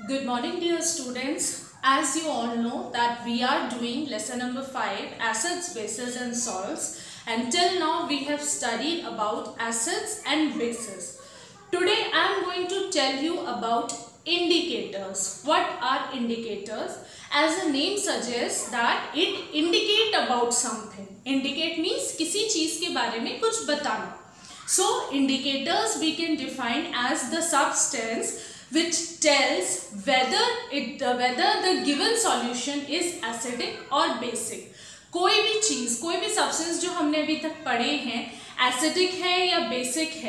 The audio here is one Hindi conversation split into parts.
Good morning dear students. As you all know that we are doing lesson number 5, acids, bases and salts, and till now we have studied about acids and bases. Today I am going to tell you about indicators. What are indicators? As the name suggests that it indicate about something. Indicate means किसी चीज के बारे में कुछ बताना. So indicators we can define as the substance which tells whether the given solution is acidic or basic. कोई भी चीज, कोई भी सब्सटेंस जो हमने अभी तक पढ़े हैं एसिडिक है या बेसिक है.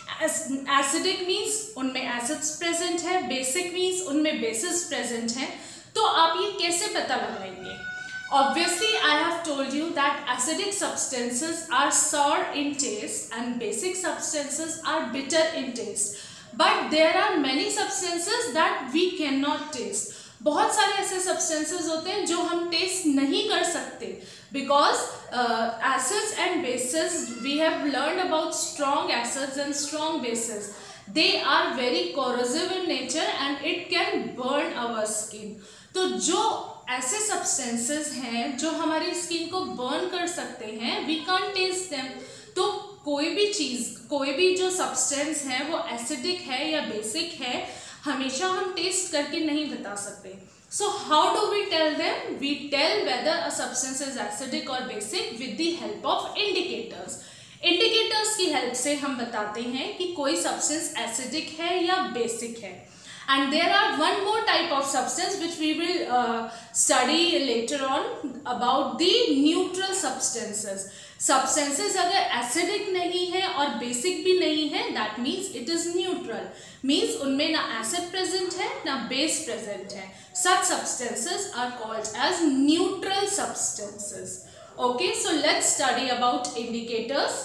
एसिडिक मीन्स उनमें एसिड्स प्रेजेंट है, बेसिक मीन्स उनमें बेसिस प्रेजेंट है. तो आप ये कैसे पता लगाएंगे? Obviously, I have told you that acidic substances are sour in taste and basic substances are bitter in taste. But there are many substances that we cannot taste. बहुत सारे ऐसे substances होते हैं जो हम taste नहीं कर सकते because acids and bases we have learned about strong acids and strong bases. They are very corrosive in nature and it can burn our skin. तो जो ऐसे सब्सटेंसेस हैं जो हमारी स्किन को बर्न कर सकते हैं, वी कांट टेस्ट देम. तो कोई भी चीज, कोई भी जो सब्सटेंस है वो एसिडिक है या बेसिक है, हमेशा हम टेस्ट करके नहीं बता सकते. So how do we tell them? We tell whether a substance is acidic और basic with the help of indicators. Indicators की हेल्प से हम बताते हैं कि कोई सब्सटेंस एसिडिक है या बेसिक है. And there are one more type of substance which we will study later on about the neutral substances. Substances अगर acidic नहीं है और basic भी नहीं है, that means it is neutral. Means उनमें ना acid present है ना base present है. Such substances are called as neutral substances. Okay, so let's study about indicators.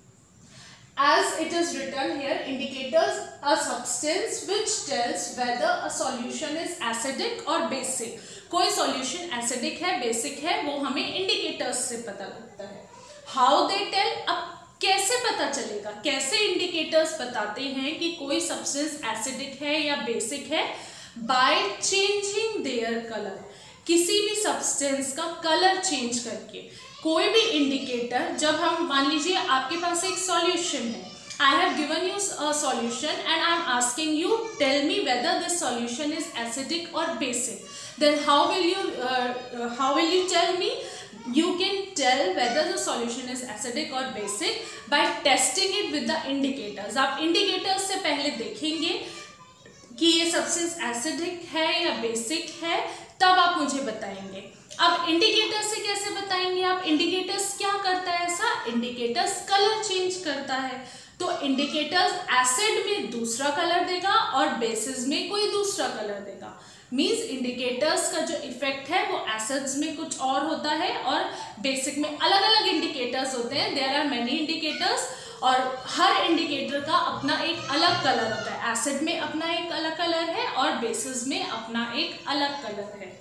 As it is written here, indicators a substance which tells whether a solution is acidic or basic. कोई solution acidic है, basic है, वो हमें indicators से पता लगता है. How they tell? अब कैसे पता चलेगा? कैसे indicators बताते हैं कि कोई substance acidic है या basic है? By changing their color. किसी भी substance का color change करके. कोई भी इंडिकेटर, जब हम मान लीजिए आपके पास एक सॉल्यूशन है, I have given you a solution and I am asking you tell me whether this solution is acidic और basic, then how will you tell me? You can tell whether the solution is acidic or basic by testing it with the indicators. आप indicators से पहले देखेंगे कि ये सब्सटेंस एसिडिक है या बेसिक है, तब आप मुझे बताएंगे. अब इंडिकेटर्स से कैसे बताएंगे आप? इंडिकेटर्स क्या करता है ऐसा? इंडिकेटर्स कलर चेंज करता है. तो इंडिकेटर्स एसिड में दूसरा कलर देगा और बेसिस में कोई दूसरा कलर देगा. मींस इंडिकेटर्स का जो इफेक्ट है वो एसिड्स में कुछ और होता है और बेसिक में अलग अलग इंडिकेटर्स होते हैं. देयर आर मेनी इंडिकेटर्स और हर इंडिकेटर का अपना एक अलग कलर होता है. एसिड में अपना एक अलग कलर है और बेसिस में अपना एक अलग कलर है.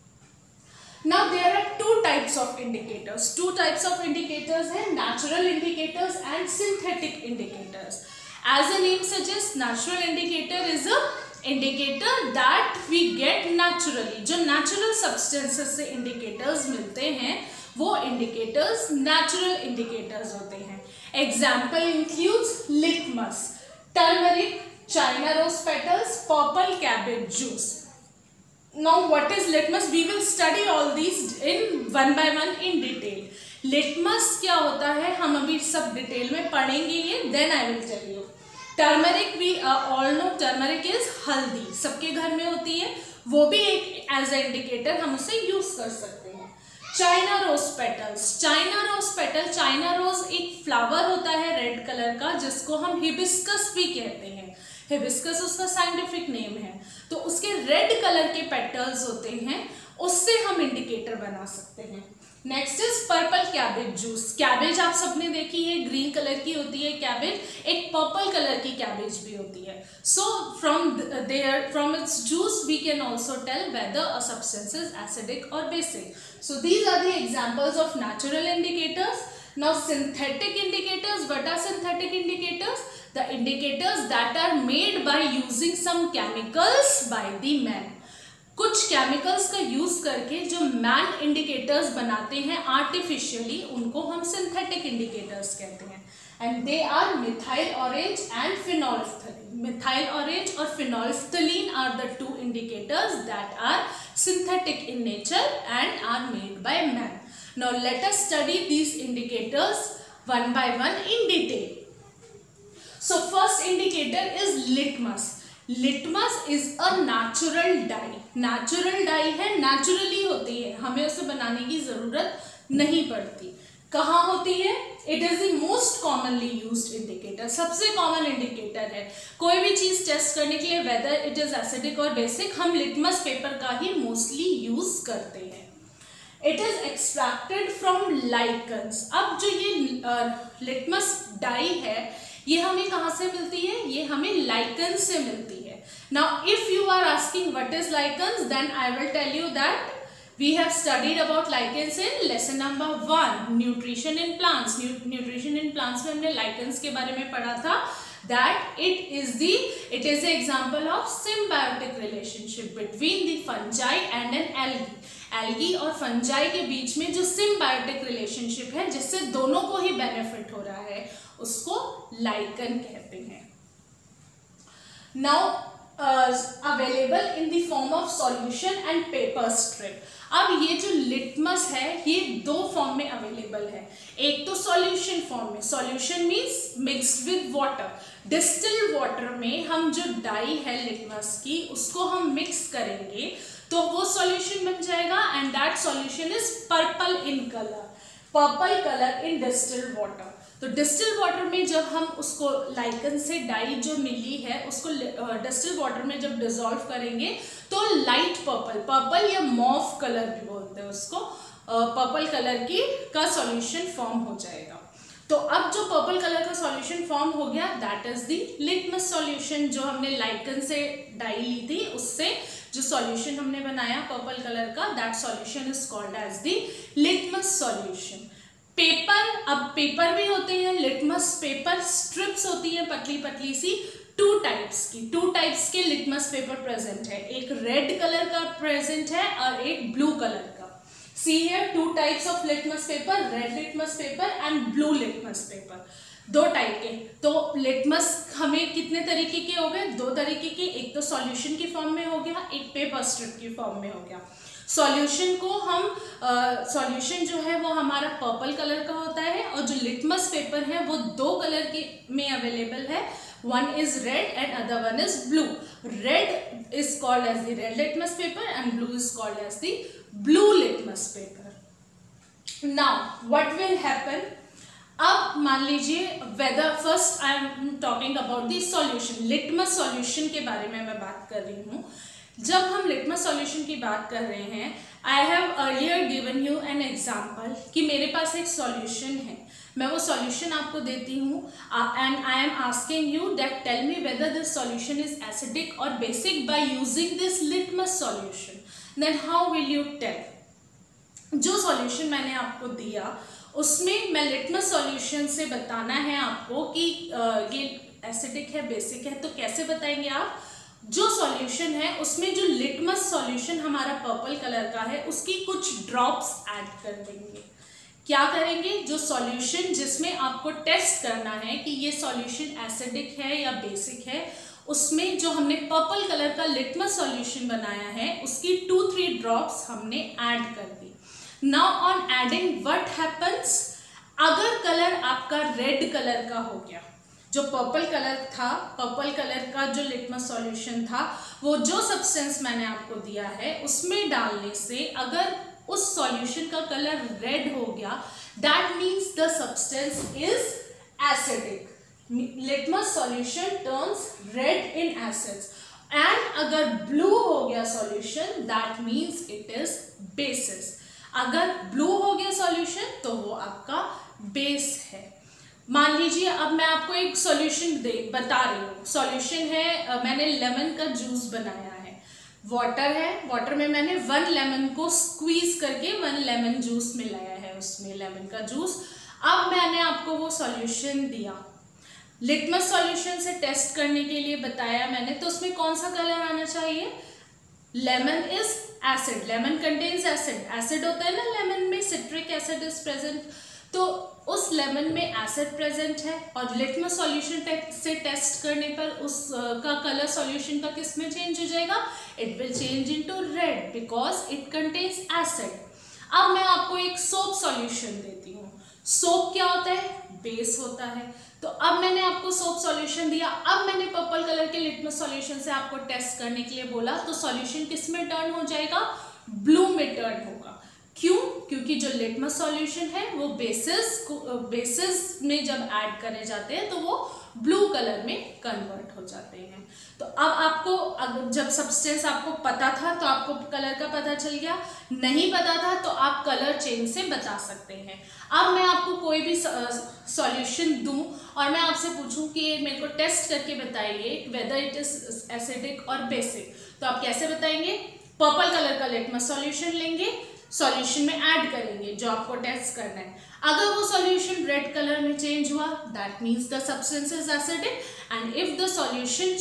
Now there are two types of indicators. Two types of indicators हैं, natural indicators and synthetic indicators. As the name suggests, natural indicator is a indicator that we get naturally. जो natural substances से indicators मिलते हैं, वो indicators natural indicators होते हैं. Example includes litmus, turmeric, China rose petals, purple cabbage juice. Now what is litmus? We will study all these in one by one in detail. Litmus क्या होता है हम अभी सब डिटेल में पढ़ेंगे ये. Then I will tell you. Turmeric we all know turmeric is हल्दी, सबके घर में होती है, वो भी एक as a indicator हम उसे यूज कर सकते हैं. China rose petals. China rose petal, China rose एक फ्लावर होता है रेड कलर का जिसको हम हिबिस्कस भी कहते हैं. हिबिस्कस उसका साइंटिफिक नेम है. तो उसके रेड कलर के पेटल्स होते हैं, उससे हम इंडिकेटर बना सकते हैं. Next is purple cabbage juice. Cabbage आप सबने देखी है, ग्रीन कलर की होती है कैबेज, एक पर्पल कलर की कैबेज भी होती है. So from its juice we can also tell whether a substance is acidic और basic. So these are the examples of natural indicators. Now synthetic indicators, what are synthetic indicators? The indicators that are made by using some chemicals by the man. कुछ केमिकल्स का यूज करके जो मैन इंडिकेटर्स बनाते हैं आर्टिफिशियली, उनको हम सिंथेटिक इंडिकेटर्स कहते हैं। And they are methyl orange and phenolphthalein. Methyl orange और phenolphthalein are the two indicators that are synthetic in nature and are made by man. Now let us study these indicators one by one in detail. So first indicator is litmus. Litmus is a natural dye. Natural dye है, naturally होती है, हमें उसे बनाने की जरूरत नहीं पड़ती। कहाँ होती है? It is the most commonly used indicator. सबसे कॉमन इंडिकेटर है। कोई भी चीज टेस्ट करने के लिए, वेदर इट इज एसिडिक और बेसिक, हम लिटमस पेपर का ही मोस्टली यूज करते हैं। It is extracted from lichens. अब जो ये लिटमस डाई है, ये हमें कहाँ से मिलती है? ये हमें लाइकन से मिलती है। Now if you are asking what is lichens, then I will tell you that we have studied about lichens in lesson number 1, nutrition in plants. Nutrition in plants में हमने lichens के बारे में पढ़ा था, that it is the example of symbiotic relationship between the fungi and an algae. algae और fungi के बीच में जो symbiotic relationship है, जिससे दोनों को ही benefit हो रहा है, उसको lichen कहते हैं। Now available in the form of solution and paper strip. अब ये जो लिटमस है, ये दो फॉर्म में अवेलेबल है। एक तो सॉल्यूशन फॉर्म में, solution means mixed with water. Distilled water में हम जो डाई है लिटमस की, उसको हम मिक्स करेंगे तो वो सॉल्यूशन बन जाएगा, and that solution is purple in colour. Purple colour in distilled water. तो डिस्टिल्ड वाटर में जब हम उसको लाइकन से डाई जो मिली है, उसको डिस्टिल्ड वाटर में जब डिसॉल्व करेंगे तो लाइट पर्पल, पर्पल या मॉफ कलर भी बोलते हैं उसको, पर्पल कलर की का सॉल्यूशन फॉर्म हो जाएगा। तो अब जो पर्पल कलर का सॉल्यूशन फॉर्म हो गया, that is the litmus solution. जो हमने लाइकन से डाई ली थी, उससे जो सॉल्यूशन हमने बनाया पर्पल कलर का, that solution is called as the litmus solution. Paper, अब पेपर भी होते हैं लिटमस पेपर, स्ट्रिप्स होती है पतली पतली सी, टू टाइप्स के लिटमस पेपर प्रेजेंट है। एक रेड कलर का प्रेजेंट है और एक ब्लू कलर का। See here, two types of litmus paper, red litmus paper and blue litmus paper. दो टाइप के। तो लिटमस हमें कितने तरीके के हो गए? दो तरीके के। एक तो सॉल्यूशन की फॉर्म में हो गया, एक पेपर स्ट्रिप की फॉर्म में हो गया। सॉल्यूशन को हम सॉल्यूशन जो है वो हमारा पर्पल कलर का होता है, और जो लिटमस पेपर है वो दो कलर के में अवेलेबल है। One is red and other one is blue. Red is called as the red litmus paper and blue is called as the blue litmus paper. Now what will happen? अब मान लीजिए whether, first I am talking about the solution. Litmus solution के बारे में मैं बात कर रही हूँ। जब हम लिटमस सॉल्यूशन की बात कर रहे हैं, I have earlier given you an example कि मेरे पास एक सॉल्यूशन है, मैं वो सॉल्यूशन आपको देती हूँ and I am asking you that tell me whether this solution is acidic और basic by using this litmus solution. Then how will you tell? जो सॉल्यूशन मैंने आपको दिया उसमें मैं लिटमस सॉल्यूशन से बताना है आपको कि ये एसिडिक है, बेसिक है। तो कैसे बताएंगे आप? जो सॉल्यूशन है उसमें जो लिटमस सॉल्यूशन हमारा पर्पल कलर का है, उसकी कुछ ड्रॉप्स ऐड कर देंगे। क्या करेंगे? जो सॉल्यूशन जिसमें आपको टेस्ट करना है कि ये सॉल्यूशन एसिडिक है या बेसिक है, उसमें जो हमने पर्पल कलर का लिटमस सॉल्यूशन बनाया है, उसकी 2-3 ड्रॉप्स हमने ऐड कर दी। Now on adding what happens? अगर कलर आपका रेड कलर का हो गया, जो पर्पल कलर था, पर्पल कलर का जो लिटमस सॉल्यूशन था, वो जो सब्सटेंस मैंने आपको दिया है उसमें डालने से अगर उस सॉल्यूशन का कलर रेड हो गया, that means the substance is acidic. Litmus solution turns red in acids. And अगर ब्लू हो गया solution, that means it is bases. अगर ब्लू हो गया सॉल्यूशन तो वो आपका बेस है। मान लीजिए अब मैं आपको एक सॉल्यूशन बता रही हूँ। सॉल्यूशन है, मैंने लेमन का जूस बनाया है, वाटर है, वाटर में मैंने 1 लेमन को स्क्वीज करके 1 लेमन जूस मिलाया है, उसमें लेमन का जूस। अब मैंने आपको वो सॉल्यूशन दिया, लिटमस सॉल्यूशन से टेस्ट करने के लिए बताया मैंने, तो उसमें कौन सा कलर आना चाहिए? Lemon is acid, lemon contains acid, acid होता है ना लेमन में, सिट्रिक एसिड इज प्रेजेंट, तो उस लेमन में एसिड प्रेजेंट है और लिटमस सॉल्यूशन से टेस्ट करने पर उसका कलर सॉल्यूशन का किस में चेंज हो जाएगा? It will change into red because it contains acid. अब मैं आपको एक सोप सॉल्यूशन देती हूँ। सोप क्या होता है? बेस होता है। तो अब मैंने आपको सोप सॉल्यूशन दिया, अब मैंने पर्पल कलर के लिटमस सॉल्यूशन से आपको टेस्ट करने के लिए बोला, तो सॉल्यूशन किस में टर्न हो जाएगा? ब्लू में टर्न होगा। क्यों? क्योंकि जो लिटमस सॉल्यूशन है वो बेसिस में जब ऐड करे जाते हैं तो वो ब्लू कलर में कन्वर्ट हो जाते हैं। तो अब आपको जब सब्सटेंस आपको पता था तो आपको कलर का पता चल गया, नहीं पता था तो आप कलर चेंज से बता सकते हैं। अब मैं आपको कोई भी सॉल्यूशन दूं और मैं आपसे पूछूं कि मेरे को टेस्ट करके बताइए वेदर इट इज एसिडिक और बेसिक, तो आप कैसे बताएंगे? पर्पल कलर का लिटमस सॉल्यूशन लेंगे, सॉल्यूशन में ऐड करेंगे जो आपको टेस्ट करना है। अगर वो सॉल्यूशन रेड कलर में चेंज हुआ, that means the substance is acidic, and if the solution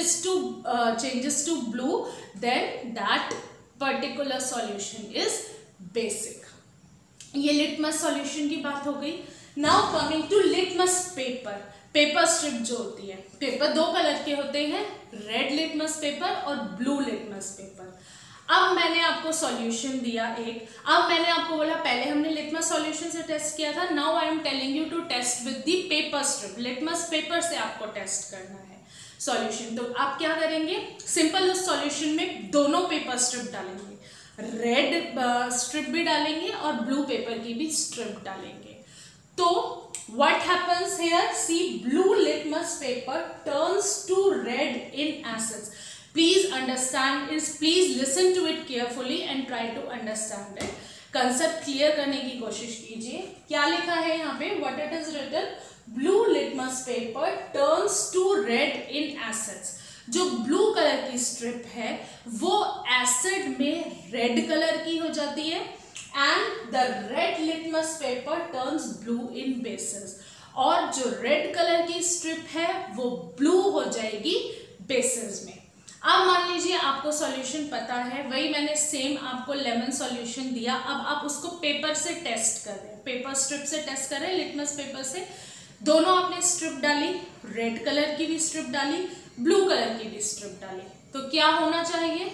changes to blue, then that particular solution is basic. ये लिटमस सॉल्यूशन की बात हो गई। Now coming to litmus paper. Paper strip जो होती है, पेपर दो कलर के होते हैं, रेड लिटमस पेपर और ब्लू लिटमस पेपर। अब मैंने आपको सॉल्यूशन दिया एक, अब मैंने आपको बोला पहले हमने लिटमस सॉल्यूशन से टेस्ट किया था, now I am telling you to test with the paper strip. Litmus paper से आपको टेस्ट करना है सॉल्यूशन। तो आप क्या करेंगे? सिंपल उस सॉल्यूशन में दोनों पेपर स्ट्रिप डालेंगे, रेड स्ट्रिप भी डालेंगे और ब्लू पेपर की भी स्ट्रिप डालेंगे। तो what happens here? See, blue litmus paper turns to red in acids. Please understand is, please listen to it carefully and try to understand it. Concept clear करने की कोशिश कीजिए। क्या लिखा है यहाँ पे? What it is written? Blue litmus paper turns to red in acids. जो ब्लू कलर की स्ट्रिप है वो एसिड में रेड कलर की हो जाती है, and the red litmus paper turns blue in bases. और जो रेड कलर की स्ट्रिप है वो ब्लू हो जाएगी बेसिस में। अब मान लीजिए आपको सॉल्यूशन पता है, वही मैंने सेम आपको लेमन सॉल्यूशन दिया, अब आप उसको पेपर से टेस्ट कर रहे हैं, पेपर स्ट्रिप से टेस्ट कर रहे हैं, लिटमस पेपर से। दोनों आपने स्ट्रिप डाली, रेड कलर की भी स्ट्रिप डाली, ब्लू कलर की भी स्ट्रिप डाली, तो क्या होना चाहिए?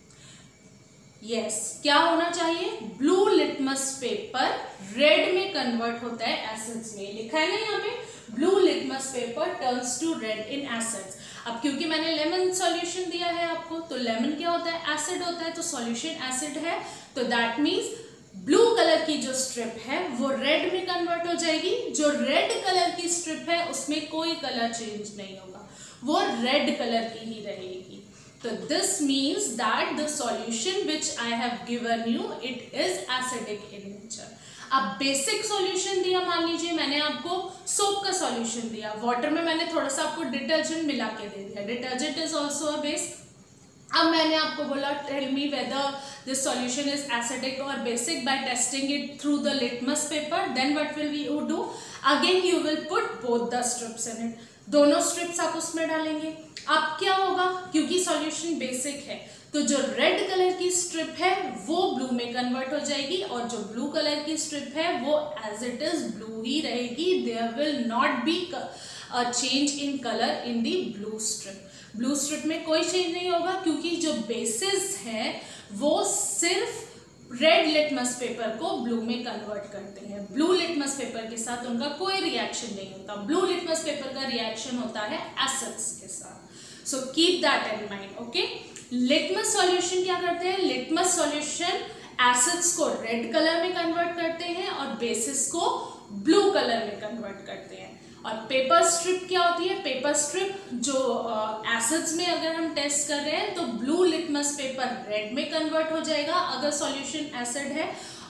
क्या होना चाहिए? ब्लू लिटमस पेपर रेड में कन्वर्ट होता है एसिड्स में। लिखा है ना यहाँ पे, blue litmus paper turns to red in acids. अब क्योंकि मैंने लेमन सॉल्यूशन दिया है आपको, तो लेमन क्या होता है? एसिड होता है, तो सॉल्यूशन एसिड है, तो दैट मीन्स ब्लू कलर की जो स्ट्रिप है वो रेड में कन्वर्ट हो जाएगी। जो रेड कलर की स्ट्रिप है उसमें कोई कलर चेंज नहीं होगा, वो रेड कलर की ही रहेगी। So this means that the solution which I have given you, it is acidic in nature. अब बेसिक सॉल्यूशन दिया, मान लीजिए मैंने आपको सोप का सॉल्यूशन दिया, वाटर में मैंने थोड़ा सा आपको डिटर्जेंट मिला के दे दिया, detergent is also a base. अब मैंने आपको बोला tell me whether this solution is acidic और basic by testing it through the litmus paper, then what will you do? Again you will put both the strips in it, दोनों स्ट्रिप्स आप उसमें डालेंगे। अब क्या होगा? क्योंकि सॉल्यूशन बेसिक है तो जो रेड कलर की स्ट्रिप है वो ब्लू में कन्वर्ट हो जाएगी और जो ब्लू कलर की स्ट्रिप है वो एज इट इज ब्लू ही रहेगी। There will not be a change in colour in the blue strip. Blue strip में कोई चेंज नहीं होगा क्योंकि जो बेसिस है वो सिर्फ रेड लिटमस पेपर को ब्लू में कन्वर्ट करते हैं। ब्लू लिटमस पेपर के साथ उनका कोई रिएक्शन नहीं होता। ब्लू लिटमस पेपर का रिएक्शन होता है एसिड्स के साथ। So keep that in mind, okay. Litmus solution क्या करते हैं? लिटमस सॉल्यूशन एसिड्स को रेड कलर में कन्वर्ट करते हैं और बेसिस को ब्लू कलर में कन्वर्ट करते हैं। और पेपर स्ट्रिप क्या होती है? पेपर स्ट्रिप जो एसिड्स में अगर हम टेस्ट कर रहे हैं तो ब्लू लिटमस पेपर रेड में कन्वर्ट हो जाएगा अगर सॉल्यूशन एसिड है,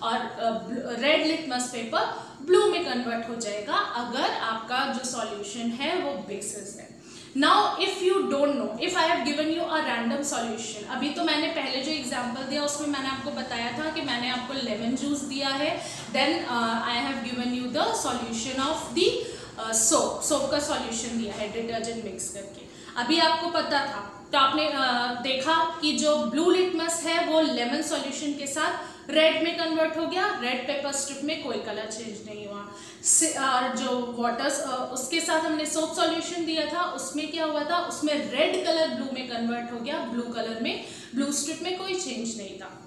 और रेड लिटमस पेपर ब्लू में कन्वर्ट हो जाएगा अगर आपका जो सॉल्यूशन है वो बेसिस है। Now if you don't know, if I have given you a random solution, अभी तो मैंने पहले जो एग्जांपल दिया उसमें मैंने आपको बताया था कि मैंने आपको लेमन जूस दिया है, then I have given you the solution of the soap का सॉल्यूशन दिया है डिटर्जेंट मिक्स करके। अभी आपको पता था तो आपने देखा कि जो ब्लू लिटमस है वो लेमन सॉल्यूशन के साथ रेड में कन्वर्ट हो गया, रेड पेपर स्ट्रिप में कोई कलर चेंज नहीं हुआ। और जो वाटर्स उसके साथ हमने सोप सॉल्यूशन दिया था उसमें क्या हुआ था, उसमें रेड कलर ब्लू में कन्वर्ट हो गया, ब्लू कलर में ब्लू स्ट्रिप में कोई चेंज नहीं था।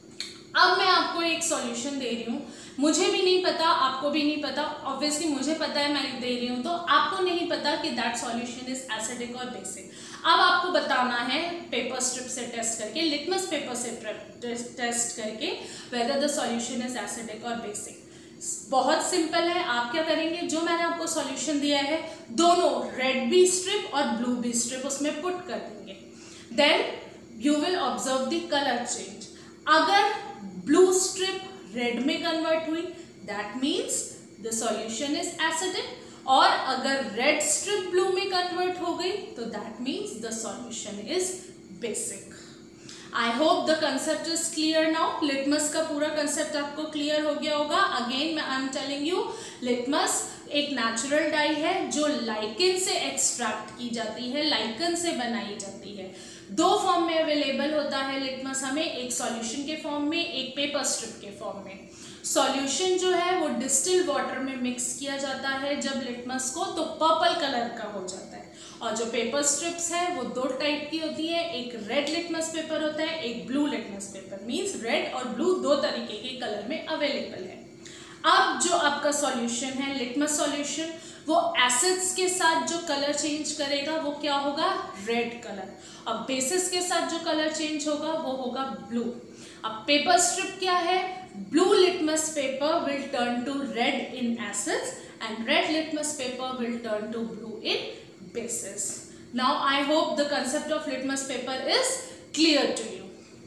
अब मैं आपको एक सॉल्यूशन दे रही हूँ, मुझे भी नहीं पता, आपको भी नहीं पता, ऑब्वियसली मुझे पता है मैं दे रही हूँ तो आपको नहीं पता कि दैट सॉल्यूशन इज एसिडिक और बेसिक। अब आपको बताना है पेपर स्ट्रिप से टेस्ट करके, लिटमस पेपर से टेस्ट करके whether the solution is acidic और बेसिक। बहुत सिंपल है, आप क्या करेंगे, जो मैंने आपको सॉल्यूशन दिया है दोनों रेड बी स्ट्रिप और ब्लू बी स्ट्रिप उसमें पुट कर देंगे, then you will observe the colour change. अगर ब्लू स्ट्रिप रेड में कन्वर्ट हुई that means the solution is acidic, और अगर रेड स्ट्रिप ब्लू में कन्वर्ट हो गई तो that means the solution is basic. I hope the concept is clear now. Litmus का पूरा कंसेप्ट आपको क्लियर हो गया होगा। Again I am telling you, litmus एक नेचुरल डाई है जो लाइकेन से एक्सट्रैक्ट की जाती है, लाइकेन से बनाई जाती है। दो फॉर्म में अवेलेबल होता है लिटमस हमें, एक सॉल्यूशन के फॉर्म में, एक पेपर स्ट्रिप के फॉर्म में। सॉल्यूशन जो है वो डिस्टिल्ड वाटर में मिक्स किया जाता है जब लिटमस को, तो पर्पल कलर का हो जाता है। और जो पेपर स्ट्रिप्स है वो दो टाइप की होती है, एक रेड लिटमस पेपर होता है, एक blue litmus paper, means red और ब्लू दो तरीके के कलर में अवेलेबल है। अब जो आपका सॉल्यूशन है लिटमस सॉल्यूशन, वो एसिड्स के साथ जो कलर चेंज करेगा वो क्या होगा, रेड कलर। अब बेसिस के साथ जो कलर चेंज होगा वो होगा ब्लू। अब पेपर स्ट्रिप क्या है, blue litmus paper will turn to red in acids and red litmus paper will turn to blue in bases. Now I hope the concept of litmus paper is clear to you.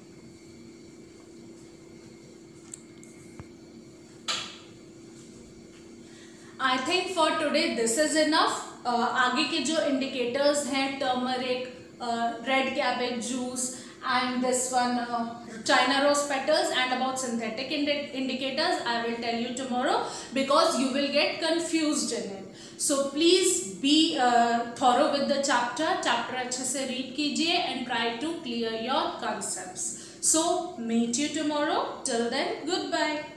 I think for today this is enough. आगे के जो indicators हैं, turmeric, red cabbage juice and this one China rose petals, and about synthetic indicators I will tell you tomorrow because you will get confused in it. So please be thorough with the chapter अच्छे से read कीजिए and try to clear your concepts. So meet you tomorrow. Till then, goodbye.